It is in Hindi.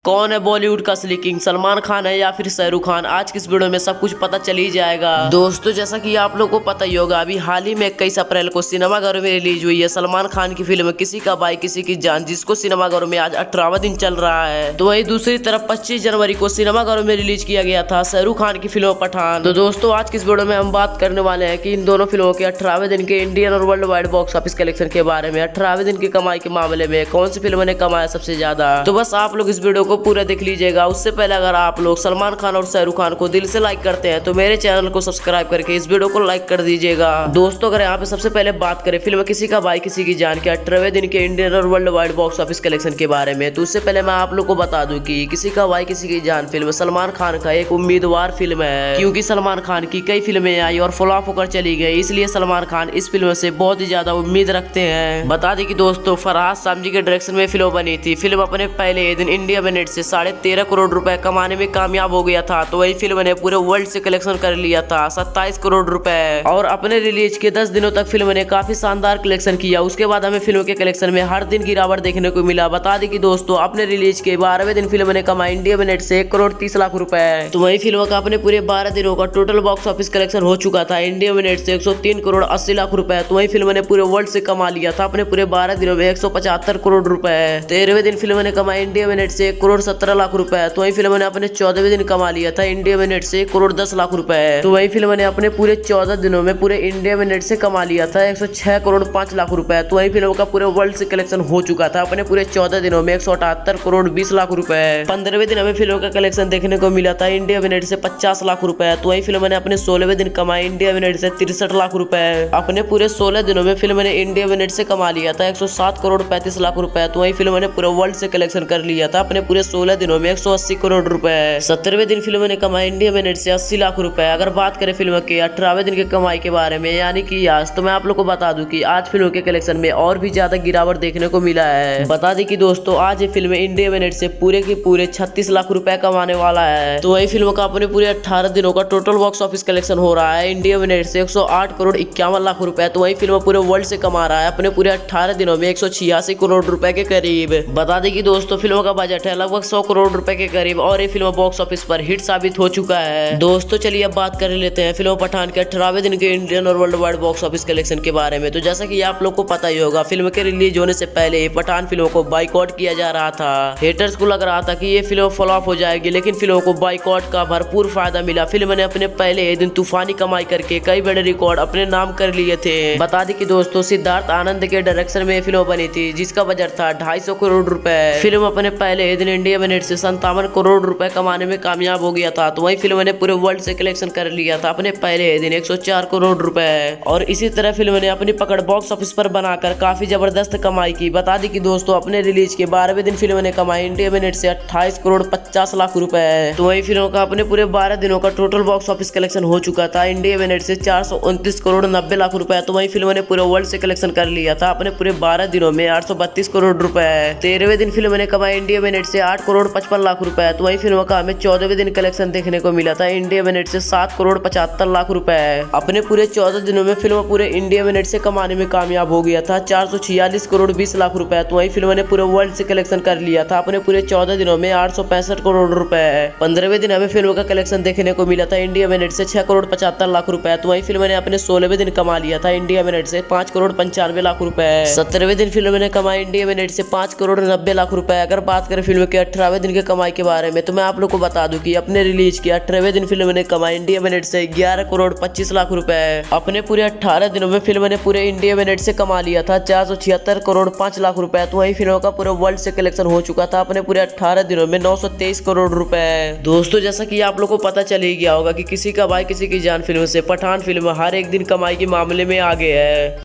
कौन है बॉलीवुड का असली किंग, सलमान खान है या फिर शाहरुख खान? आज की इस वीडियो में सब कुछ पता चल ही जाएगा। दोस्तों जैसा कि आप लोगों को पता ही होगा, अभी हाल ही में 21 अप्रैल को सिनेमाघरों में रिलीज हुई है सलमान खान की फिल्म किसी का भाई किसी की जान, जिसको सिनेमाघरों में आज 18वां दिन चल रहा है। तो वही दूसरी तरफ 25 जनवरी को सिनेमाघरों में रिलीज किया गया था शाहरुख खान की फिल्म पठान। तो दोस्तों आज की इस वीडियो में हम बात करने वाले हैं कि इन दोनों फिल्मों के 18वें दिन के इंडियन और world wide box office collection के बारे में। 18वें दिन की कमाई के मामले में कौन सी फिल्म ने कमाया सबसे ज्यादा। तो बस आप लोग इस वीडियो को पूरा देख लीजिएगा। उससे पहले अगर आप लोग सलमान खान और शाहरुख खान को दिल से लाइक करते हैं तो मेरे चैनल को सब्सक्राइब करके इस वीडियो को लाइक कर दीजिएगा। दोस्तों अगर यहाँ पे सबसे पहले बात करें फिल्म किसी का भाई किसी की जान के 18वें दिन के इंडियन और world wide box office collection के बारे में, तो उससे पहले मैं आप लोग को बता दूं कि किसी का भाई किसी की जान फिल्म सलमान खान का एक उम्मीदवार फिल्म है, क्योंकि सलमान खान की कई फिल्में आई और फ्लॉप होकर चली गई, इसलिए सलमान खान इस फिल्म से बहुत ही ज्यादा उम्मीद रखते हैं। बता दें कि दोस्तों फरहाद सामजी के डायरेक्शन में फिल्म बनी थी। फिल्म अपने पहले दिन इंडिया में नेट से 13.5 करोड़ रुपए कमाने में कामयाब हो गया था। तो वही फिल्म ने पूरे वर्ल्ड से कलेक्शन कर लिया था 27 करोड़ रुपए, और अपने रिलीज के 10 दिनों तक फिल्म ने काफी शानदार कलेक्शन किया। उसके बाद हमें फिल्म के कलेक्शन में हर दिन गिरावट देखने को मिला। बता दें कि दोस्तों अपने रिलीज के 12वें दिन फिल्म ने कमाई इंडिया में नेट से 1 करोड़ 30 लाख रुपए। तो वही फिल्म का अपने पूरे 12 दिनों का टोटल बॉक्स ऑफिस कलेक्शन हो चुका था इंडिया में नेट से 103 करोड़ 80 लाख रुपए। तो वही फिल्म ने पूरे वर्ल्ड से कमा लिया था अपने पूरे 12 दिनों में 175 करोड़ रुपए। 13वें दिन फिल्म ने कमाई इंडिया में नेट से 1 करोड़ 17 लाख रुपए। तो वही फिल्म ने अपने 14वें दिन कमा लिया था इंडिया में नेट से 1 करोड़ 10 लाख रुपए। तो वही फिल्म ने अपने पूरे 14 दिनों में पूरे इंडिया में नेट से कमा लिया था 106 करोड़ 5 लाख रुपए। तो वही फिल्म का पूरे वर्ल्ड से कलेक्शन हो चुका था अपने पूरे 14 दिनों में 178 करोड़ 20 लाख रुपए। 15वें दिन हमें फिल्म का कलेक्शन देखने को मिला था इंडिया में नेट से 50 लाख रुपए। तो वही फिल्म ने अपने 16वें दिन कमाई इंडिया में नेट से 63 लाख रुपए। अपने पूरे 16 दिनों में फिल्म ने इंडिया में नेट से कमा लिया था 107 करोड़ 35 लाख रुपए। तो वही फिल्म ने पूरे वर्ल्ड से कलेक्शन कर लिया था अपने पूरे 16 दिनों में 180 करोड़ रुपए। 17वें दिन फिल्म ने कमाई इंडिया में नेट से 80 लाख रुपए। अगर बात करें फिल्म के 18वें दिन की कमाई के बारे में यानी कि आज, तो मैं आप लोग को बता दूं कि आज फिल्म के कलेक्शन में और भी ज्यादा गिरावट देखने को मिला है। बता दें कि दोस्तों आज ये फिल्म इंडिया में नेट से पूरे के पूरे 36 लाख रुपए कमाने वाला है। तो वही फिल्म का अपने पूरे 18 दिनों का टोटल बॉक्स ऑफिस कलेक्शन हो रहा है इंडिया में नेट से 108 करोड़ 51 लाख रुपए। तो वही फिल्म पूरे वर्ल्ड से कमा रहा है अपने पूरे 18 दिनों में 186 करोड़ रुपए के करीब। बता दें कि दोस्तों फिल्म का बजट है लगभग 100 करोड़ रुपए के करीब, और ये फिल्म बॉक्स ऑफिस पर हिट साबित हो चुका है। दोस्तों चलिए अब बात कर लेते हैं फिल्म पठान के 18वें दिन के इंडियन और world wide box office collection के बारे में। तो जैसा कि आप लोग को पता ही होगा, फिल्म के रिलीज होने से पहले पठान फिल्म को बाइकआउट किया जा रहा था। हेटर्स को लग रहा था कि ये फिल्म फ्लॉप हो जाएगी, लेकिन फिल्म को बाइकआउट का भरपूर फायदा मिला। फिल्म ने अपने पहले दिन तूफानी कमाई करके कई बड़े रिकॉर्ड अपने नाम कर लिए थे। बता दें कि दोस्तों सिद्धार्थ आनंद के डायरेक्शन में फिल्म बनी थी, जिसका बजट था 250 करोड़ रुपए। फिल्म अपने पहले दिन इंडिया में नेट से 57 करोड़ रुपए कमाने में कामयाब हो गया था। तो वही फिल्म ने पूरे वर्ल्ड से कलेक्शन कर लिया था अपने पहले दिन 104 करोड़ रुपए, और इसी तरह फिल्म ने अपनी पकड़ बॉक्स ऑफिस पर बनाकर काफी जबरदस्त कमाई की। बता दी कि दोस्तों अपने रिलीज के 12वें दिन फिल्म ने कमाई इंडिया में नेट से 28 करोड़ 50 लाख रुपए। तो वही फिल्म का अपने पूरे 12 दिनों का टोटल बॉक्स ऑफिस कलेक्शन हो चुका था इंडिया में नेट से 429 करोड़ 90 लाख रुपए। तो वही फिल्म ने पूरे वर्ल्ड से कलेक्शन कर लिया था अपने पूरे 12 दिनों में 832 करोड़ रुपए। 13वें दिन फिल्म ने कमाई इंडिया में नेट से 8 करोड़ 55 लाख रुपए। तो वही फिल्म का हमें 14वें दिन कलेक्शन देखने को मिला था इंडिया में नेट से 7 करोड़ 75 लाख रुपए। अपने पूरे 14 दिनों में फिल्म पूरे इंडिया में नेट से कमाने में कामयाब हो गया था 446 करोड़ 20 लाख रुपए। तो वही फिल्म ने पूरे वर्ल्ड से कलेक्शन कर लिया था अपने पूरे 14 दिनों में 865 करोड़ रुपए। 15वें दिन हमें फिल्म का कलेक्शन देखने को मिला था इंडिया में नेट से 6 करोड़ 75 लाख रुपए। तो वही फिल्म ने अपने 16वें दिन कमा लिया था इंडिया में नेट से 5 करोड़ 95 लाख रुपए। 17वें दिन फिल्म ने कमाई इंडिया में नेट से 5 करोड़ 90 लाख रुपए। अगर बात करें फिल्म के 18वें दिन के कमाई के बारे में, तो मैं आप लोग को बता दूं कि अपने रिलीज के 18वें दिन फिल्म ने कमाई इंडिया में नेट से 11 करोड़ 25 लाख रुपए। अपने पूरे 18 दिनों में फिल्म ने पूरे इंडिया में नेट से कमा लिया था 476 करोड़ 5 लाख रुपए। तो वही फिल्म का पूरे वर्ल्ड से कलेक्शन हो चुका था अपने पूरे 18 दिनों में 923 करोड़ रुपए। दोस्तों जैसा कि आप लोग को पता चल ही गया होगा कि किसी का भाई किसी की जान फिल्म से पठान फिल्म हर एक दिन कमाई के मामले में आगे है।